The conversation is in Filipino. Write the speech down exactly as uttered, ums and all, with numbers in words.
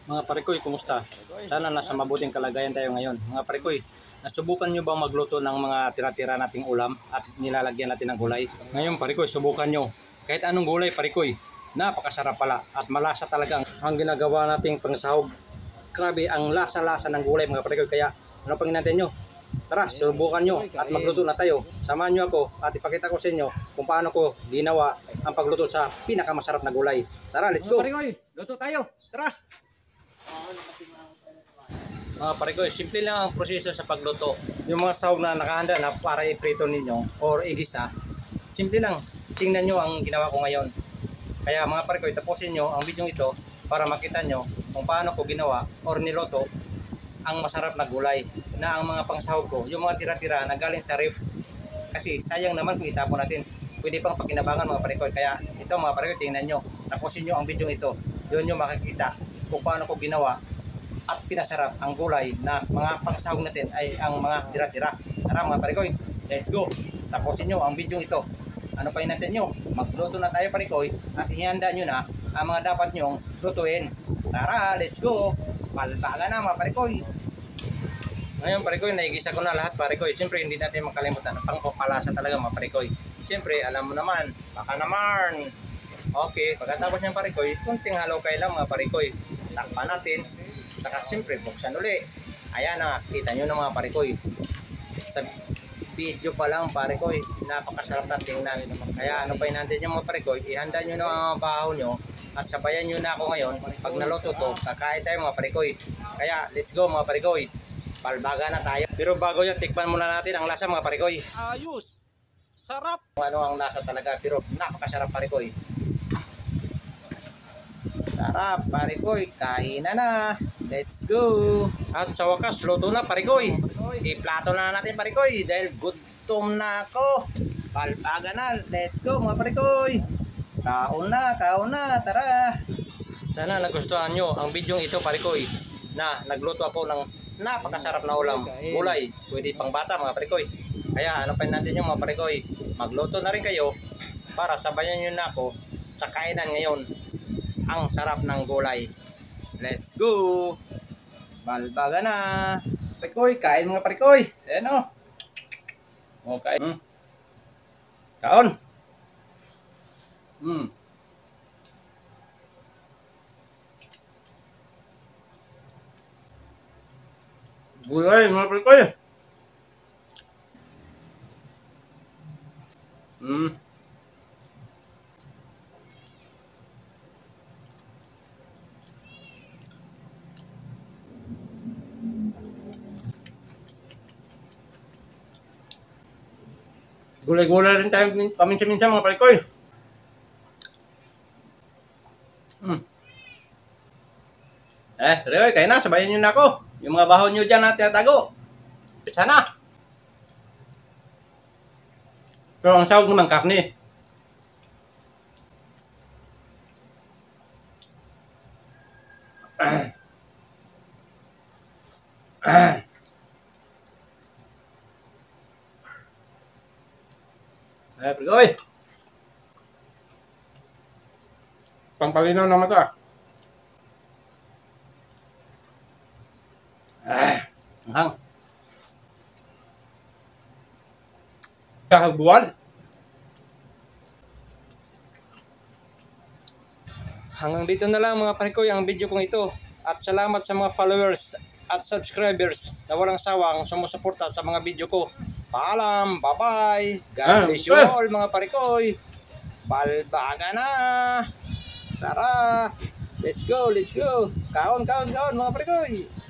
Mga parikoy, kumusta? Sana nasa mabuting kalagayan tayo ngayon. Mga parikoy, nasubukan nyo bang magluto ng mga tira-tira nating ulam at nilalagyan natin ng gulay? Ngayon parikoy, subukan nyo. Kahit anong gulay parikoy, napakasarap pala at malasa talaga ang ginagawa nating pangsahog. Grabe ang lasa-lasa ng gulay mga parikoy. Kaya ano pang natin nyo? Tara, subukan nyo at magluto na tayo. Samahan nyo ako at ipakita ko sa inyo kung paano ko ginawa ang pagluto sa pinakamasarap na gulay. Tara, let's go! Mga parikoy, luto tayo! Tara! Mga parikoy, simple lang ang proseso sa pagluto. Yung mga sahog na nakahanda na para i-prito ninyo or igisa, simple lang. Tingnan nyo ang ginawa ko ngayon. Kaya mga parikoy, tapusin nyo ang video ito para makita nyo kung paano ko ginawa or niluto ang masarap na gulay na ang mga pangsahog ko, yung mga tira-tira na galing sa ref. Kasi sayang naman kung itapon natin. Pwede pang pakinabangan mga parikoy. Kaya ito mga parikoy, tingnan nyo. Tapusin nyo ang video ito. Doon nyo makikita kung paano ko ginawa at pinasarap ang gulay na mga pangsahog natin ay ang mga tira-tira. Tara mga parikoy, let's go. Tapusin nyo ang video ito. Ano pa natin nyo? Magluto na tayo parikoy at ihanda nyo na ang mga dapat nyong lutuin. Tara, let's go. Palbaga na mga parikoy. Ngayon parikoy, naigisa ko na lahat parikoy. Siyempre hindi natin makalimutan ang pangpapalasa talaga mga parikoy. Siyempre alam mo naman, baka naman. Okay, pagkatapos niyang parikoy, kunting halukay lang mga parikoy. Takpan natin. Saka siyempre buksan uli. Ayan na, kita nyo na mga parikoy. Sa video pa lang parikoy, napakasarap na tingnan. Kaya ano pa natin yung mga parikoy, ihanda nyo na mga bahaw nyo at sabayan nyo na ako ngayon. Pag naluto to, kakain tayo mga parikoy. Kaya let's go mga parikoy. Palbaga na tayo. Pero bago yan, tikpan muna natin ang lasa mga parikoy. Ayos! Sarap! Ano ang lasa talaga, pero napakasarap parikoy. Sarap parikoy, kain na na. Let's go. At sa wakas, luto na parikoy. I-plato na natin parikoy dahil gutom na ako. Palpaga na. Let's go mga parikoy. Kaon na, kaon na. Tara. Sana nagustuhan nyo ang video ito parikoy na nagluto ako ng napakasarap na ulam. Gulay, pwede pang bata mga parikoy. Kaya ano pa natin yung mga parikoy, magluto na rin kayo para sabayan nyo na ako sa kainan ngayon. Ang sarap ng gulay. Let's go. Balbaga na. Parikoy, kain mga parikoy. Ayan o. Okay. Hmm. Kaon. Hmm. Gulay mga parikoy. Hmm. Gulay-gulay rin tayo paminsan-minsan mga parikoy. Hmm. Eh, parikoy, kayo na. Sabayan nyo na ako. Yung mga baho nyo dyan na tinatago. Pizza na. Pero ang sahog naman karne. Eh, parikoy. Pampalinaw ng mata. Ah, hang. Kahagbuwan. Hanggang dito na lang mga parikoy ang video kong ito. At salamat sa mga followers at subscribers na walang sawang sumusuporta sa mga video ko. Paalam, bye-bye. God bless you all mga parikoy. Balbaga na. Tara. Let's go, let's go. Kaon, kaon, kaon mga parikoy.